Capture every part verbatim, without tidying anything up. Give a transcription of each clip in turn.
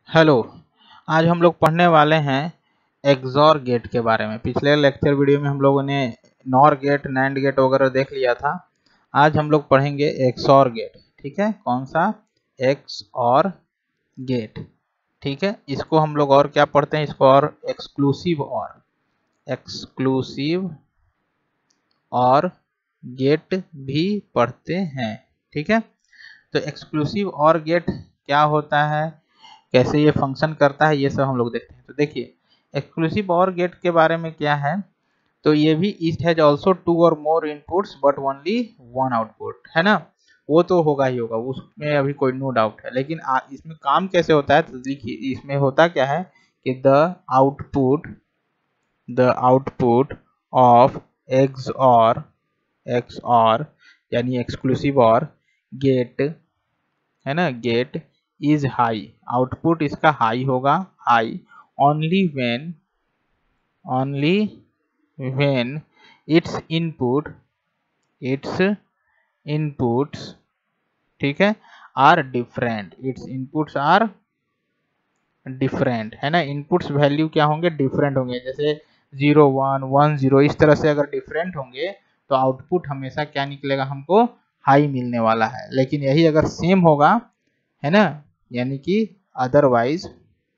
Hello. आज हम लोग पढ़ने वाले हैं एक्सॉर गेट के बारे में। पिछले लेक्चर वीडियो में हम लोगों ने नॉर गेट, नैंड गेट वगैरह देख लिया था। आज हम लोग पढ़ेंगे एक्सॉर गेट। ठीक है, कौन सा? XOR gate. ठीक है, इसको हम लोग और क्या पढ़ते हैं? इसको और एक्सक्लूसिव और एक्सक्लूसिव और गेट भी पढ़ते हैं। ठीक है, तो एक्सक्लूसिव और गेट क्या होता है, कैसे ये फंक्शन करता है, ये सब हम लोग देखते हैं। तो देखिए, एक्सक्लूसिव और गेट के बारे में क्या है, तो ये भी it has also two or more inputs but only one output, है ना। वो तो होगा ही होगा, उसमें अभी कोई नो डाउट है। लेकिन आ, इसमें काम कैसे होता है, तो देखिए इसमें होता क्या है कि the output the output of XOR XOR यानी एक्सक्लूसिव और गेट, है ना, गेट इज हाई। आउटपुट इसका हाई होगा, high only when only when its input its inputs ठीक है, are different. Its inputs are different, है ना। Inputs value क्या होंगे? डिफरेंट होंगे। जैसे जीरो वन वन जीरो, इस तरह से अगर डिफरेंट होंगे तो आउटपुट हमेशा क्या निकलेगा? हमको हाई मिलने वाला है। लेकिन यही अगर सेम होगा, है ना, यानी कि अदरवाइज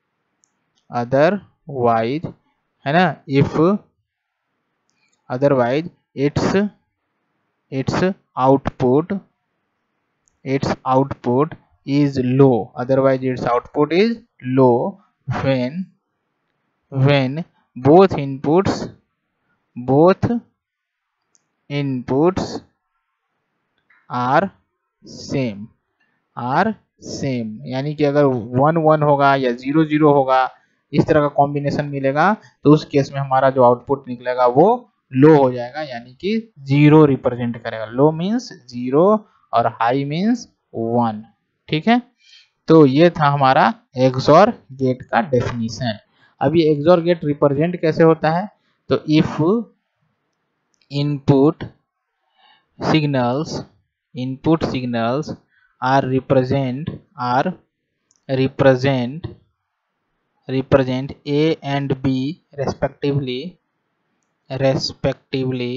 अदरवाइज है ना, if otherwise its its output its output is low otherwise its output is low when when both inputs both inputs are same are same यानी कि अगर वन वन होगा या जीरो जीरो होगा, इस तरह का कॉम्बिनेशन मिलेगा, तो उस केस में हमारा जो आउटपुट निकलेगा वो लो हो जाएगा, यानी कि जीरो रिप्रेजेंट करेगा। लो मीन्स जीरो और हाई मीन्स वन। ठीक है, तो ये था हमारा एक्सॉर गेट का डेफिनेशन। अब ये एक्सॉर गेट रिप्रेजेंट कैसे होता है, तो if input signals input signals are represent are represent represent A and B respectively respectively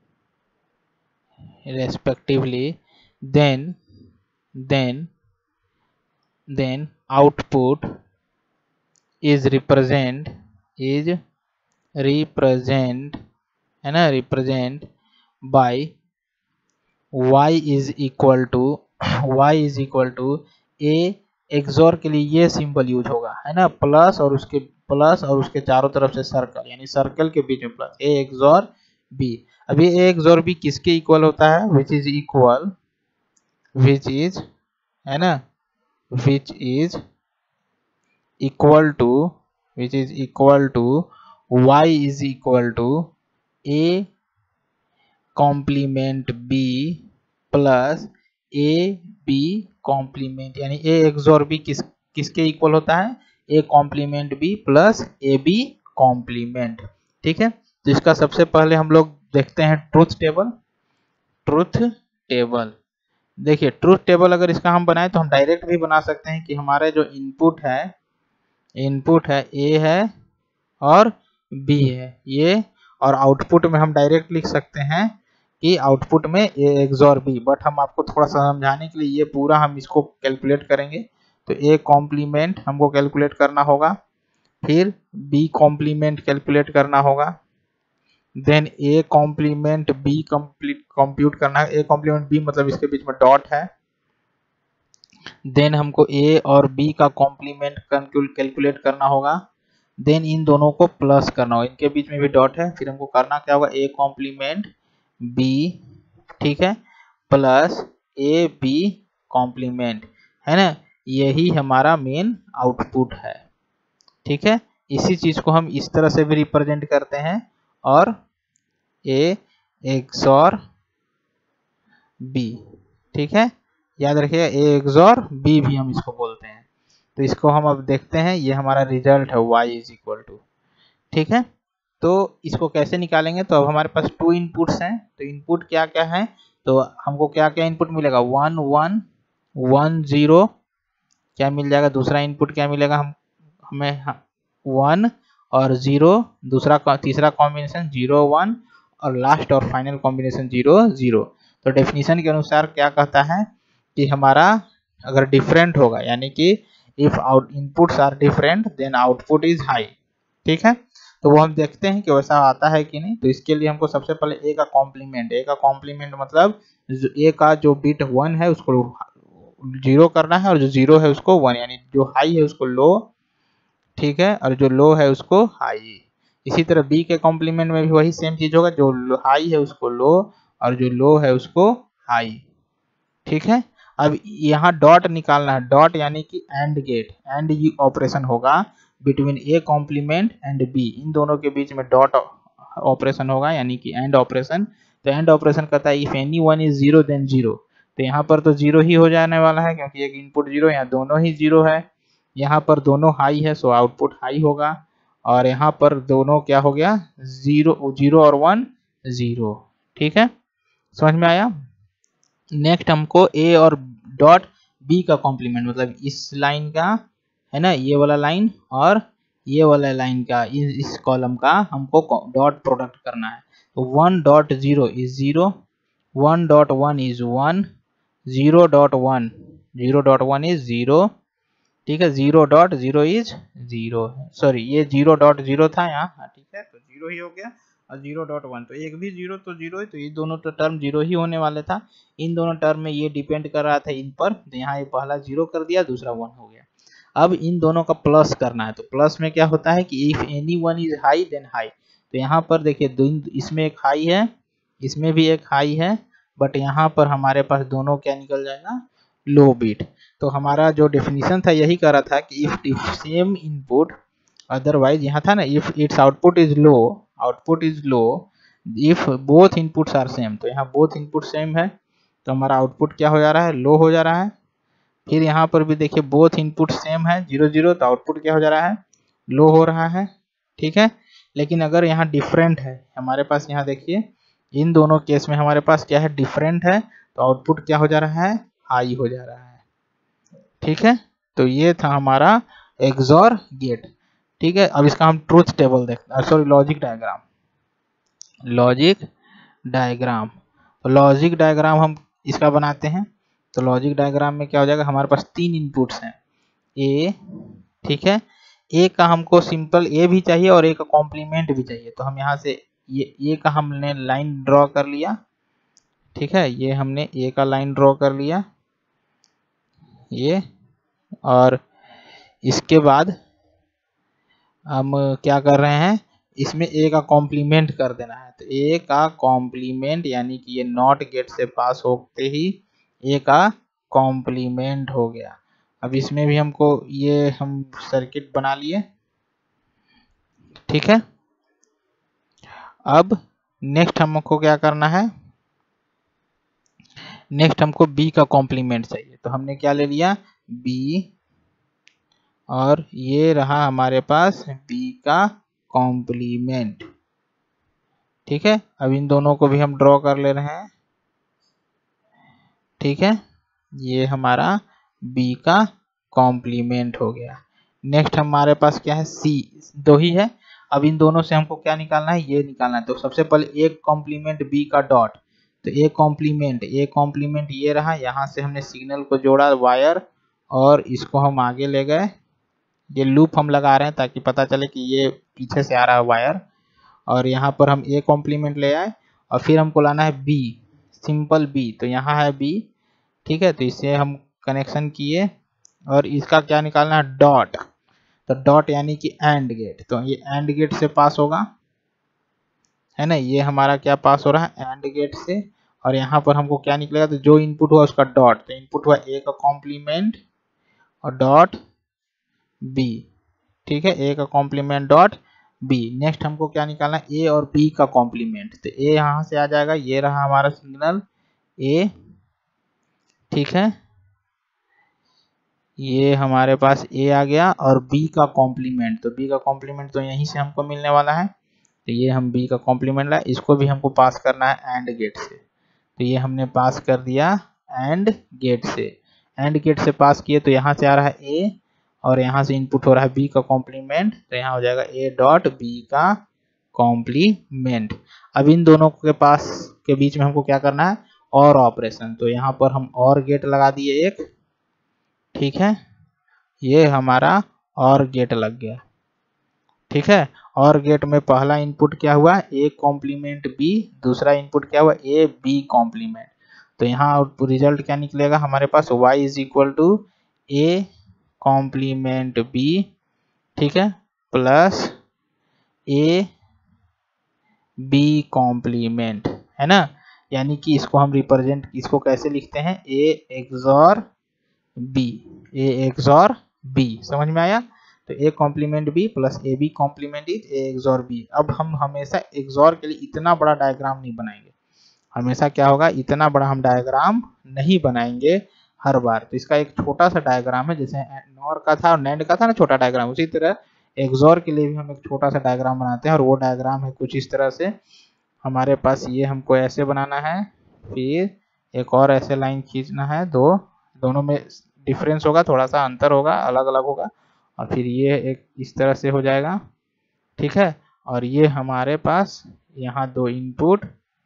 respectively then then then output is represent is represent है ना, represent by y is equal to y is equal to a। XOR के लिए ये symbol use होगा, है ना, plus और उसके प्लस और उसके चारों तरफ से सर्कल, यानी सर्कल के बीच में प्लस, ए एक्सॉर बी। अब ये ए एक्सॉर बी किसके इक्वल होता है? Which is equal which is है ना which is equal to which is equal to Y is equal to A complement B plus A B complement, यानी A XOR B किस किसके equal होता है? A complement B plus A B complement. ठीक है, तो इसका सबसे पहले हम लोग देखते हैं ट्रूथ टेबल। ट्रूथ टेबल देखिए, ट्रूथ टेबल अगर इसका हम बनाए तो हम डायरेक्ट भी बना सकते हैं कि हमारे जो इनपुट है इनपुट है ए है और बी है ये, और आउटपुट में हम डायरेक्ट लिख सकते हैं कि आउटपुट में ए एक्सॉर बी। बट हम आपको थोड़ा सा समझाने के लिए ये पूरा हम इसको कैलकुलेट करेंगे। तो ए कॉम्प्लीमेंट हमको कैलकुलेट करना होगा, फिर बी कॉम्प्लीमेंट कैलकुलेट करना होगा, then A complement B complete compute करना है। ए कॉम्प्लीमेंट बी मतलब इसके बीच में डॉट है। देन हमको ए और बी का कॉम्प्लीमेंट कैलकुलेट करना होगा, देन इन दोनों को प्लस करना होगा, इनके बीच में भी डॉट है। फिर हमको करना क्या होगा? ए कॉम्प्लीमेंट बी, ठीक है, प्लस ए बी कॉम्प्लीमेंट, है ना। यही हमारा मेन आउटपुट है। ठीक है, इसी चीज को हम इस तरह से भी रिप्रेजेंट करते हैं, और ए एक्सॉर बी। ठीक है, याद रखिएगा, ए एक्सॉर बी भी हम इसको बोलते हैं। तो इसको हम अब देखते हैं, ये हमारा रिजल्ट है y इज इक्वल टू। ठीक है, तो इसको कैसे निकालेंगे? तो अब हमारे पास टू इनपुट्स हैं, तो इनपुट क्या क्या है? तो हमको क्या क्या इनपुट मिलेगा? वन वन वन जीरो क्या मिल जाएगा? दूसरा इनपुट क्या मिलेगा? हम हमें वन और जीरो, दूसरा तीसरा कॉम्बिनेशन जीरो वन, और लास्ट और फाइनल कॉम्बिनेशन जीरो जीरो। तो डेफिनेशन के अनुसार क्या कहता है कि हमारा अगर डिफरेंट होगा, यानी कि if out inputs are different then output is high. ठीक है, तो वो हम देखते हैं कि वैसा आता है कि नहीं। तो इसके लिए हमको सबसे पहले ए का कॉम्प्लीमेंट, ए का कॉम्प्लीमेंट मतलब ए का जो बिट वन है उसको जीरो करना है, और जो जीरो है उसको वन, यानी जो हाई है उसको लो, ठीक है, और जो लो है उसको हाई। इसी तरह बी के कॉम्प्लीमेंट में भी वही सेम चीज होगा, जो हाई है उसको लो और जो लो है उसको हाई। ठीक है, अब यहाँ डॉट निकालना है, डॉट यानी कि एंड गेट, एंड ये ऑपरेशन होगा between A complement and B, इन दोनों के बीच में डॉट ऑपरेशन होगा, यानी कि एंड ऑपरेशन। तो एंड ऑपरेशन कहता है if any one is zero then zero. तो यहाँ पर तो जीरो ही हो जाने वाला है क्योंकि एक इनपुट जीरो, यहाँ दोनों ही जीरो है, यहाँ पर दोनों हाई है सो आउटपुट हाई होगा, और यहाँ पर दोनों क्या हो गया, जीरो जीरो और वन जीरो। ठीक है, समझ में आया। नेक्स्ट हमको ए और डॉट बी का कॉम्प्लीमेंट, मतलब इस लाइन का है ना, ये वाला लाइन और ये वाला लाइन का, इस, इस कॉलम का हमको डॉट प्रोडक्ट करना है। तो one dot zero is zero, one dot one is one, zero dot one, zero dot one is zero. ठीक है, zero dot zero is zero, sorry ये जीरो डॉट जीरो था यहाँ, ठीक है, तो जीरो ही हो गया, और जीरो डॉट वन तो एक भी जीरो तो जीरो है, तो ये दोनों तो टर्म जीरो ही होने वाले था। इन दोनों टर्म में ये डिपेंड कर रहा था इन पर, तो यहाँ ये पहला जीरो कर दिया, दूसरा वन हो गया। अब इन दोनों का प्लस करना है, तो प्लस में क्या होता है कि if any one is high then high. तो यहाँ पर देखिए इसमें एक हाई है, इसमें भी एक हाई है, बट यहाँ पर हमारे पास दोनों क्या निकल जाएगा, लो बिट। तो हमारा जो डेफिनेशन था यही कह रहा था कि इफ सेम इनपुट, अदरवाइज यहाँ था ना if its output is low, output is low if both inputs are same. तो यहाँ बोथ इनपुट सेम है तो हमारा आउटपुट क्या हो जा रहा है, लो हो जा रहा है। फिर यहाँ पर भी देखिए बोथ इनपुट सेम है जीरो जीरो, तो आउटपुट क्या हो जा रहा है, लो हो रहा है। ठीक है, लेकिन अगर यहाँ डिफरेंट है हमारे पास, यहाँ देखिए इन दोनों केस में हमारे पास क्या है, डिफरेंट है, तो आउटपुट क्या हो जा रहा है, हाई हो जा रहा है। ठीक है, तो ये था हमारा एक्सॉर गेट। ठीक है, अब इसका हम ट्रूथ टेबल देखते हैं, sorry logic diagram, logic diagram. तो लॉजिक डायग्राम हम इसका बनाते हैं। तो लॉजिक डायग्राम में क्या हो जाएगा, हमारे पास तीन इनपुट्स हैं ए, ठीक है, ए का हमको सिंपल ए भी चाहिए और ए का कॉम्प्लीमेंट भी चाहिए। तो हम यहाँ से ये ए का हमने लाइन ड्रॉ कर लिया, ठीक है, ये हमने ए का लाइन ड्रॉ कर लिया ये, और इसके बाद हम क्या कर रहे हैं, इसमें ए का कॉम्प्लीमेंट कर देना है। तो ए का कॉम्प्लीमेंट यानी कि ये नॉट गेट से पास होते ही ए का कॉम्प्लीमेंट हो गया। अब इसमें भी हमको ये हम सर्किट बना लिए, ठीक है। अब नेक्स्ट हमको क्या करना है, नेक्स्ट हमको बी का कॉम्प्लीमेंट चाहिए। तो हमने क्या ले लिया, बी, और ये रहा हमारे पास बी का कॉम्प्लीमेंट। ठीक है, अब इन दोनों को भी हम ड्रॉ कर ले रहे हैं, ठीक है, ये हमारा बी का कॉम्प्लीमेंट हो गया। नेक्स्ट हमारे पास क्या है, सी, दो ही है। अब इन दोनों से हमको क्या निकालना है, ये निकालना है। तो सबसे पहले एक कॉम्प्लीमेंट बी का डॉट, तो ए कॉम्प्लीमेंट, ए कॉम्प्लीमेंट ये रहा, यहाँ से हमने सिग्नल को जोड़ा वायर और इसको हम आगे ले गए। ये लूप हम लगा रहे हैं ताकि पता चले कि ये पीछे से आ रहा है वायर, और यहाँ पर हम ए कॉम्प्लीमेंट ले आए, और फिर हमको लाना है बी, सिंपल बी, तो यहाँ है बी, ठीक है। तो इससे हम कनेक्शन किए और इसका क्या निकालना है, डॉट। तो डॉट यानी कि एंड गेट, तो ये एंड गेट से पास होगा, है ना, ये हमारा क्या पास हो रहा है, एंड गेट से। और यहाँ पर हमको क्या निकलेगा, तो जो इनपुट हुआ उसका डॉट, तो इनपुट हुआ ए का कॉम्प्लीमेंट और डॉट बी, ठीक है, ए का कॉम्प्लीमेंट डॉट बी। नेक्स्ट हमको क्या निकालना है, ए और बी का कॉम्प्लीमेंट। तो ए यहाँ से आ जाएगा, ये रहा हमारा सिग्नल ए, ठीक है, ये हमारे पास ए आ गया, और बी का कॉम्प्लीमेंट, तो बी का कॉम्प्लीमेंट तो यहीं से हमको मिलने वाला है। तो ये हम बी का कॉम्प्लीमेंट लाए, इसको भी हमको पास करना है एंड गेट से। तो ये हमने पास कर दिया एंड गेट से, एंड गेट से पास किए, तो यहाँ से आ रहा है ए, और यहाँ से इनपुट हो रहा है बी का कॉम्प्लीमेंट, तो यहाँ हो जाएगा ए डॉट बी का कॉम्प्लीमेंट। अब इन दोनों के पास के बीच में हमको क्या करना है, और ऑपरेशन। तो यहाँ पर हम और गेट लगा दिए एक, ठीक है, ये हमारा और गेट लग गया, ठीक है। और गेट में पहला इनपुट क्या हुआ, ए कॉम्प्लीमेंट बी, दूसरा इनपुट क्या हुआ, ए बी कॉम्प्लीमेंट। तो यहाँ आउटपुट रिजल्ट क्या निकलेगा हमारे पास, y is equal to A complement B, ठीक है, प्लस ए बी कॉम्प्लीमेंट, है ना। यानी कि इसको हम रिप्रेजेंट, इसको कैसे लिखते हैं, A XOR B, A XOR B, समझ में आया। तो A complement B plus A B complement is A XOR B. अब हम हमेशा एक्सॉर के लिए इतना बड़ा डायग्राम नहीं बनाएंगे, हमेशा क्या होगा, इतना बड़ा हम डायग्राम नहीं बनाएंगे हर बार। तो इसका एक छोटा सा डायग्राम है, जैसे नॉर का था और नैंड का था ना छोटा डायग्राम, उसी तरह एक्सॉर के लिए भी हम एक छोटा सा डायग्राम बनाते हैं। और वो डायग्राम है कुछ इस तरह से, हमारे पास ये हमको ऐसे बनाना है, फिर एक और ऐसे लाइन खींचना है, दो दोनों में डिफरेंस होगा, थोड़ा सा अंतर होगा, अलग अलग होगा, और फिर ये एक इस तरह से हो जाएगा, ठीक है। और ये हमारे पास यहाँ दो इनपुट,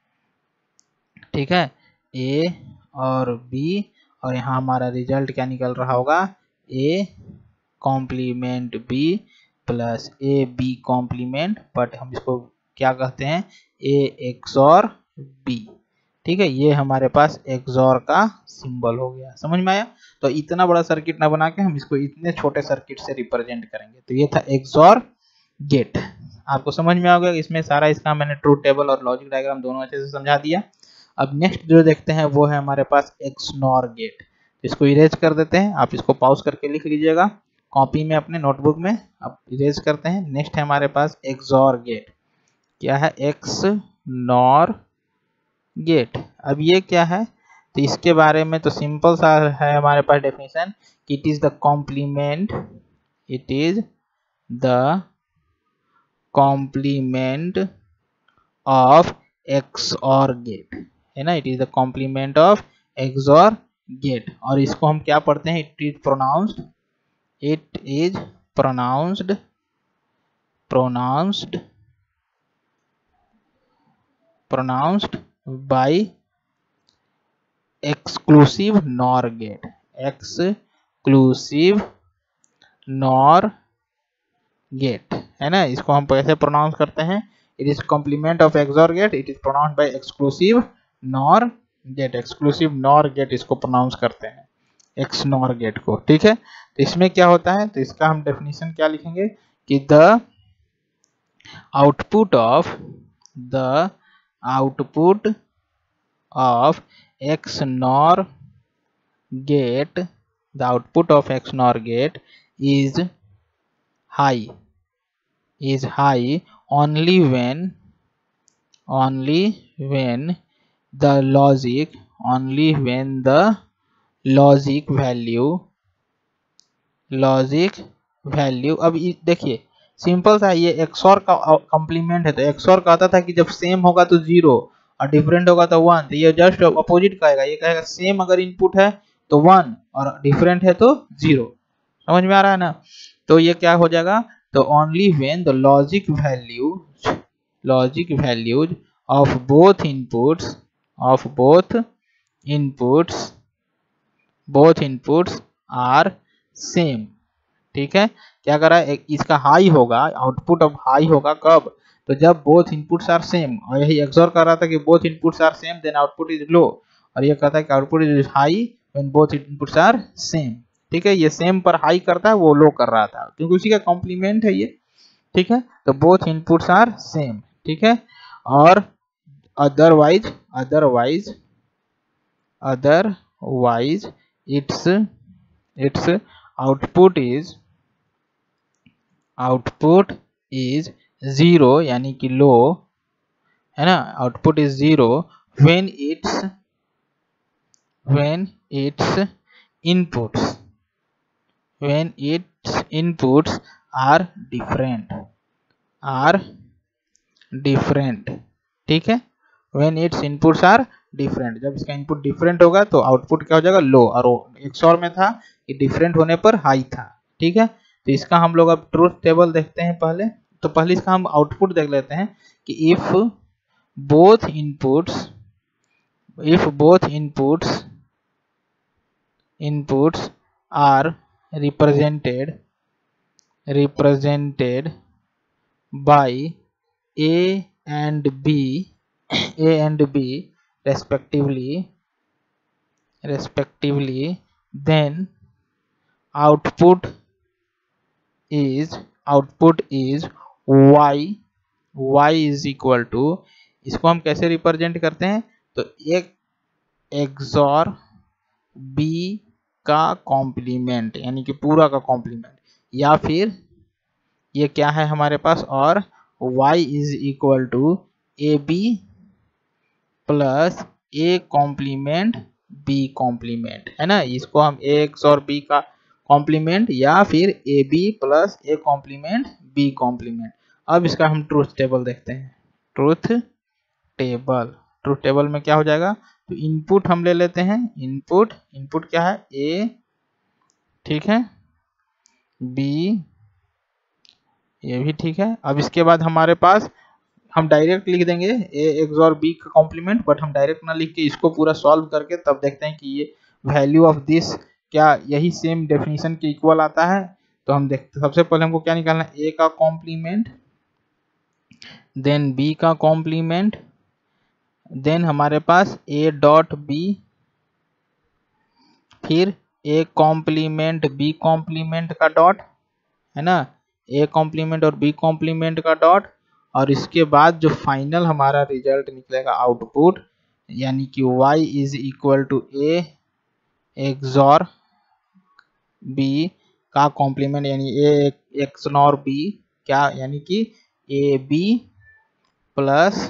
ठीक है, ए और बी, और यहाँ हमारा रिजल्ट क्या निकल रहा होगा, A complement B plus A B complement, but हम इसको क्या कहते हैं, ए एक्सॉर बी, ठीक है। ये हमारे पास एक्सॉर का सिंबल हो गया, समझ में आया। तो इतना बड़ा सर्किट ना बना के हम इसको इतने छोटे सर्किट से रिप्रेजेंट करेंगे। तो ये था एक्सॉर गेट, आपको समझ में आ गया। इसमें सारा इसका मैंने ट्रूथ टेबल और लॉजिक डायग्राम दोनों अच्छे से समझा दिया। अब नेक्स्ट जो देखते हैं वो है हमारे पास एक्सनॉर गेट। इसको इरेज कर देते हैं, आप इसको पॉज करके लिख लीजिएगा कॉपी में अपने नोटबुक में, अब इरेज करते हैं। नेक्स्ट है हमारे पास एक्सॉर गेट, क्या है, एक्सनॉर गेट। अब ये क्या है, तो इसके बारे में तो सिंपल सा है हमारे पास definition, it is the complement, it is the complement of XOR gate, है ना, it is the complement of XOR gate. और इसको हम क्या पढ़ते हैं, it is pronounced, it is pronounced pronounced pronounced by exclusive NOR gate, exclusive NOR gate, है ना। इसको हम कैसे प्रोनाउंस करते हैं, it is complement of XOR gate, it is pronounced by exclusive NOR gate, exclusive NOR gate इसको pronounce करते हैं, एक्स नॉर गेट को, ठीक है। तो इसमें क्या होता है, तो इसका हम डेफिनेशन क्या लिखेंगे कि the output of the output of XNOR gate, the output of XNOR gate is high, is high only when only when the logic only when the logic value logic value अब देखिए simple सा, ये XOR का complement है, तो XOR कहता था कि जब सेम होगा तो जीरो और डिफरेंट होगा तो वन, तो ये जस्ट अपोजिट कहेगा, ये कहेगा सेम अगर इनपुट है तो वन और डिफरेंट है तो जीरो, समझ में आ रहा है ना। तो ये क्या हो जाएगा, तो only when the logic values logic values of both inputs of both inputs both inputs are same, ठीक है। क्या कर रहा है, इसका हाई होगा, आउटपुट अब हाई होगा कब, तो जब बोथ इनपुट्स आर सेम। और यही एक्सॉर कर रहा था कि both inputs are same then output is low, और ये कहता है कि output is high when both inputs are same, ठीक है। ये सेम पर हाई करता है, वो लो कर रहा था क्योंकि उसी का कॉम्प्लीमेंट है ये, ठीक है। तो बोथ इनपुट्स आर सेम, ठीक है। और otherwise otherwise otherwise its its output is output is zero, यानी कि लो, है ना, output is zero when its when its inputs when its inputs are different are different, ठीक है। when its inputs are different, जब इसका input different होगा तो आउटपुट क्या हो जाएगा, लो। और एक्सॉर में था कि डिफरेंट होने पर हाई था, ठीक है, तो इसका हम लोग अब ट्रूथ टेबल देखते हैं पहले। तो पहले इसका हम आउटपुट देख लेते हैं कि if both inputs if both inputs inputs are represented represented by A and B A and B respectively respectively then output is output is y y is equal to, इसको हम कैसे रिप्रेजेंट करते हैं, तो एक एक्सॉर B का complement यानी कि पूरा का कॉम्प्लीमेंट, या फिर ये क्या है हमारे पास, और y is equal to A B plus A complement B complement, है ना। इसको हम एक्स और बी का कॉम्प्लीमेंट या फिर A B plus A complement B complement. अब इसका हम ट्रूथ टेबल देखते हैं। ट्रूथ टेबल ट्रूथ टेबल में क्या हो जाएगा, तो इनपुट हम ले लेते हैं। इनपुट इनपुट क्या है, ए, ठीक है, बी, ये भी ठीक है। अब इसके बाद हमारे पास हम डायरेक्ट लिख देंगे ए एक्स और बी का कॉम्प्लीमेंट, बट हम डायरेक्ट ना लिख के इसको पूरा सॉल्व करके तब देखते हैं कि ये वैल्यू ऑफ दिस क्या यही सेम डेफिनेशन के इक्वल आता है। तो हम देखते, सबसे पहले हमको क्या निकालना है, ए का कॉम्प्लीमेंट, देन बी का कॉम्प्लीमेंट, देन हमारे पास ए डॉट बी, फिर ए कॉम्प्लीमेंट बी कॉम्प्लीमेंट का डॉट, है ना, ए कॉम्प्लीमेंट और बी कॉम्प्लीमेंट का डॉट, और इसके बाद जो फाइनल हमारा रिजल्ट निकलेगा आउटपुट, यानी कि y is equal to A XOR B का कॉम्प्लीमेंट, यानी ए एक्स नॉर बी क्या, यानी कि A B plus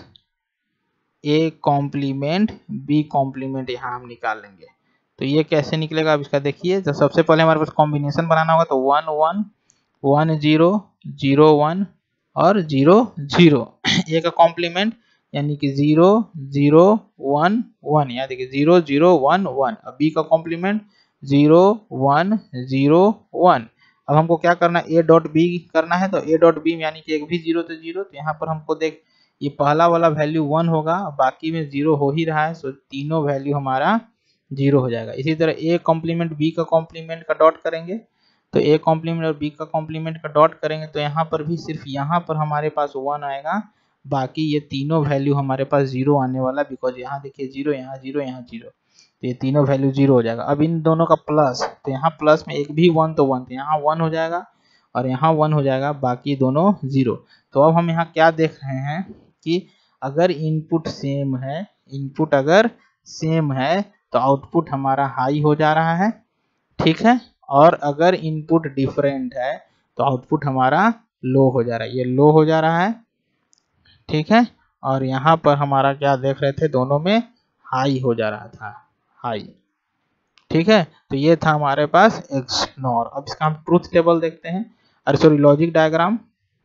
A complement B complement यहाँ हम निकाल लेंगे। तो ये कैसे निकलेगा, अब इसका देखिए। तो सबसे पहले हमारे पास कॉम्बिनेशन बनाना होगा, तो one one one zero zero one और जीरो जीरो, ए का कॉम्प्लीमेंट यानी कि जीरो जीरो वन वन, यहाँ देखिए जीरो जीरो वन वन। अब बी का complement zero one zero one. अब हमको क्या करना है, ए डॉट बी करना है, तो ए डॉट बी यानी कि एक भी जीरो तो जीरो, तो यहाँ पर हमको देख ये पहला वाला वैल्यू वन होगा, बाकी में जीरो हो ही रहा है, सो तीनों वैल्यू हमारा जीरो हो जाएगा। इसी तरह ए कॉम्प्लीमेंट बी का कॉम्प्लीमेंट का डॉट करेंगे, तो ए कॉम्प्लीमेंट और बी का कॉम्प्लीमेंट का डॉट करेंगे, तो यहाँ पर भी सिर्फ यहाँ पर हमारे पास वन आएगा, बाकी ये तीनों वैल्यू हमारे पास जीरो आने वाला, बिकॉज यहाँ देखिए जीरो, यहाँ जीरो, यहाँ जीरो, तो ये तीनों वैल्यू जीरो हो जाएगा। अब इन दोनों का प्लस, तो यहाँ प्लस में एक भी वन तो वन, तो यहाँ वन हो जाएगा और यहाँ वन हो जाएगा, बाकी दोनों जीरो। तो अब हम यहाँ क्या देख रहे हैं कि अगर इनपुट सेम है, इनपुट अगर सेम है तो आउटपुट हमारा हाई हो जा रहा है, ठीक है, और अगर इनपुट डिफरेंट है तो आउटपुट हमारा लो हो जा रहा है, ये लो हो जा रहा है, ठीक है। और यहाँ पर हमारा क्या देख रहे थे, दोनों में हाई हो जा रहा था, हाई, ठीक है। तो ये था हमारे पास एक्सनॉर। अब इसका हम ट्रूथ टेबल देखते हैं, अरे sorry logic diagram,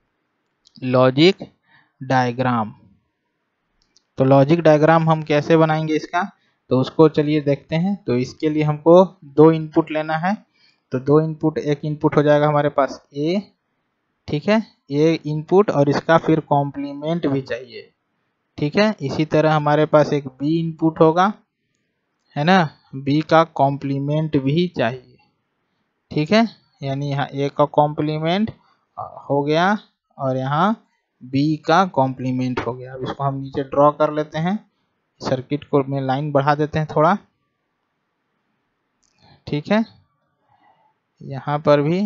logic diagram. तो लॉजिक डायग्राम हम कैसे बनाएंगे इसका, तो उसको चलिए देखते हैं। तो इसके लिए हमको दो इनपुट लेना है, तो दो इनपुट, एक इनपुट हो जाएगा हमारे पास ए, ठीक है, ए इनपुट, और इसका फिर कॉम्प्लीमेंट भी चाहिए, ठीक है। इसी तरह हमारे पास एक बी इनपुट होगा, है ना, बी का कॉम्प्लीमेंट भी चाहिए, ठीक है, यानी यहाँ ए का कॉम्प्लीमेंट हो गया और यहाँ बी का कॉम्प्लीमेंट हो गया। अब इसको हम नीचे ड्रॉ कर लेते हैं, सर्किट को में लाइन बढ़ा देते हैं थोड़ा, ठीक है, यहाँ पर भी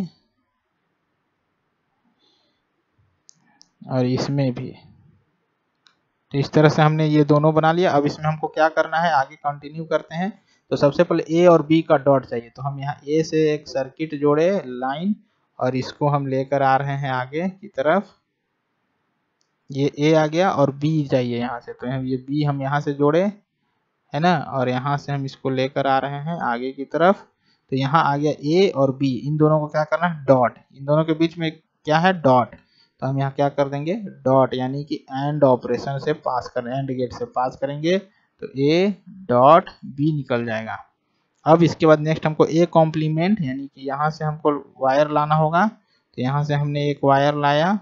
और इसमें भी। तो इस तरह से हमने ये दोनों बना लिया। अब इसमें हमको क्या करना है, आगे कंटिन्यू करते हैं। तो सबसे पहले ए और बी का डॉट चाहिए, तो हम यहाँ ए से एक सर्किट जोड़े लाइन, और इसको हम लेकर आ रहे हैं आगे की तरफ, ये ए आ गया और बी चाहिए यहाँ से, तो ये बी हम यहाँ से जोड़े, है ना, और यहाँ से हम इसको लेकर आ रहे हैं आगे की तरफ। तो यहाँ आ गया ए और बी, इन दोनों को क्या करना है, डॉट, इन दोनों के बीच में क्या है, डॉट। तो हम यहाँ क्या कर देंगे, डॉट, यानी कि एंड ऑपरेशन से पास कर, एंड गेट से पास करेंगे, तो ए डॉट बी निकल जाएगा। अब इसके बाद नेक्स्ट हमको ए कॉम्प्लीमेंट, यानी कि यहाँ से हमको वायर लाना होगा, तो यहाँ से हमने एक वायर लाया,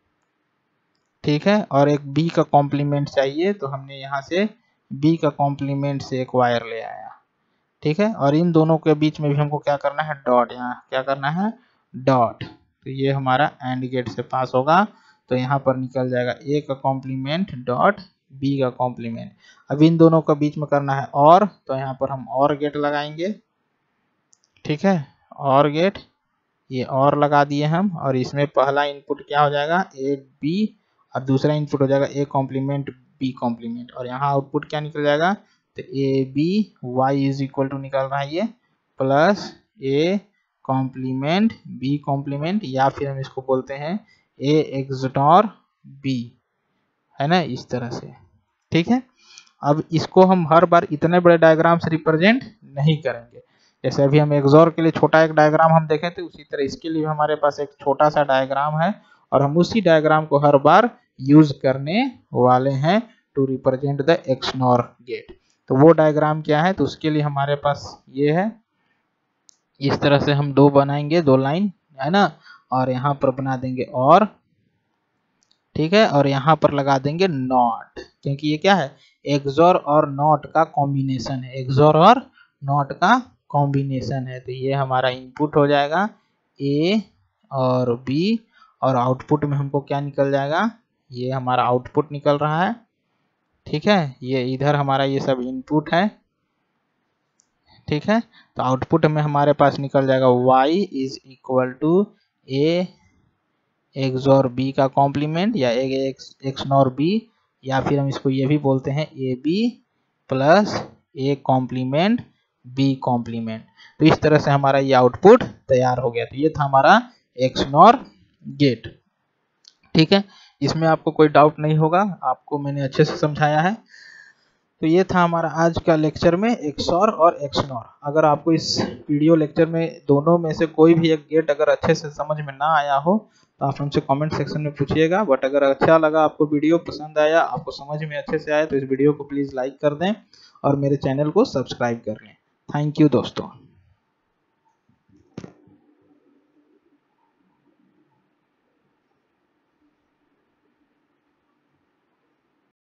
ठीक है, और एक बी का कॉम्प्लीमेंट चाहिए, तो हमने यहाँ से बी का कॉम्प्लीमेंट से एक वायर ले आया, ठीक है, और इन दोनों के बीच में भी हमको क्या करना है, डॉट, यहाँ क्या करना है, डॉट, तो ये हमारा एंड गेट से पास होगा, तो यहाँ पर निकल जाएगा ए का कॉम्प्लीमेंट डॉट बी का कॉम्प्लीमेंट। अब इन दोनों का बीच में करना है और, तो यहाँ पर हम और गेट लगाएंगे, ठीक है, और गेट, ये और लगा दिए हम, और इसमें पहला इनपुट क्या हो जाएगा, ए बी, और दूसरा इनपुट हो जाएगा ए कॉम्प्लीमेंट बी कॉम्प्लीमेंट, और यहाँ आउटपुट क्या निकल जाएगा, तो A B Y is equal to निकल रहा है ये, plus A complement B complement, या फिर हम इसको बोलते हैं ए एक्सनॉर बी, है ना, इस तरह से, ठीक है। अब इसको हम हर बार इतने बड़े डायग्राम से रिप्रेजेंट नहीं करेंगे, जैसे अभी हम एक्सॉर के लिए छोटा एक डायग्राम हम देखे थे, उसी तरह इसके लिए हमारे पास एक छोटा सा डायग्राम है, और हम उसी डायग्राम को हर बार यूज करने वाले हैं to represent the XNOR gate. तो वो डायग्राम क्या है, तो उसके लिए हमारे पास ये है, इस तरह से हम दो बनाएंगे, दो लाइन, है ना, और यहाँ पर बना देंगे और, ठीक है, और यहाँ पर लगा देंगे नॉट, क्योंकि ये क्या है, एक्सॉर और नॉट का कॉम्बिनेशन है, एक्सॉर और नॉट का कॉम्बिनेशन है, तो ये हमारा इनपुट हो जाएगा ए और बी, और आउटपुट में हमको क्या निकल जाएगा, ये हमारा आउटपुट निकल रहा है, ठीक है, ये इधर हमारा ये सब इनपुट है, ठीक है, तो आउटपुट में हमारे पास निकल जाएगा y is equal to A XOR B का कॉम्प्लीमेंट, या एक्स एक्सनॉर बी, या फिर हम इसको ये भी बोलते हैं A B plus A complement B complement. तो इस तरह से हमारा ये आउटपुट तैयार हो गया। तो ये था हमारा एक्सनॉर गेट, ठीक है, इसमें आपको कोई डाउट नहीं होगा, आपको मैंने अच्छे से समझाया है। तो ये था हमारा आज का लेक्चर में एक्सॉर और एक्सनॉर। अगर आपको इस वीडियो लेक्चर में दोनों में से कोई भी एक गेट अगर अच्छे से समझ में ना आया हो तो आप हमसे कमेंट सेक्शन में पूछिएगा, बट अगर अच्छा लगा, आपको वीडियो पसंद आया, आपको समझ में अच्छे से आया, तो इस वीडियो को प्लीज़ लाइक कर दें और मेरे चैनल को सब्सक्राइब कर लें। थैंक यू दोस्तों।